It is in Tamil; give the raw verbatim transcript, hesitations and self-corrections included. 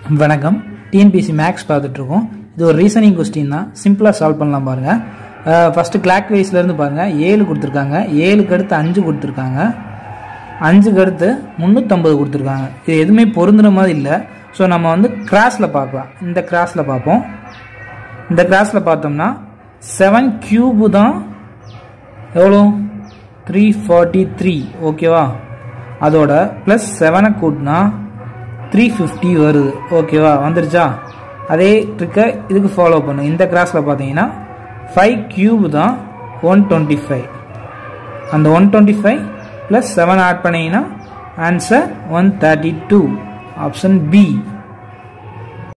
வணக்கம். டிஎன்பிஎஸ்சி மேக்ஸ் பார்த்துட்டு இருக்கோம். இது ஒரு ரீசனிங் கொஸ்டின் தான். சிம்பிளாக சால்வ் பண்ணலாம் பாருங்க. ஃபர்ஸ்ட் கிளாக் வைஸ்லேருந்து பாருங்க. ஏழு கொடுத்துருக்காங்க, ஏழுக்கு அடுத்து அஞ்சு கொடுத்துருக்காங்க, அஞ்சுக்கு அடுத்து முந்நூற்றம்பது கொடுத்துருக்காங்க. இது எதுவுமே பொருந்துற மாதிரி இல்லை. ஸோ நம்ம வந்து கிராஸில் பார்க்கலாம். இந்த கிராஸில் பார்ப்போம். இந்த கிராஸில் பார்த்தோம்னா செவன் கியூபு தான் எவ்வளோ, த்ரீ ஃபார்ட்டி த்ரீ. ஓகேவா? அதோட ப்ளஸ் செவனை கூட்டினா த்ரீ ஃபிஃப்டி வருது. ஓகேவா? வந்துருச்சா? அதே ட்ரிக்கை இதுக்கு ஃபாலோ பண்ணு. இந்த கிராஸில் பார்த்தீங்கன்னா ஃபைவ் கியூப் தான் ஒன் டுவெண்ட்டி ஃபைவ். அந்த one twenty five plus seven add பண்ணிங்கன்னா answer one thirty two. Option B.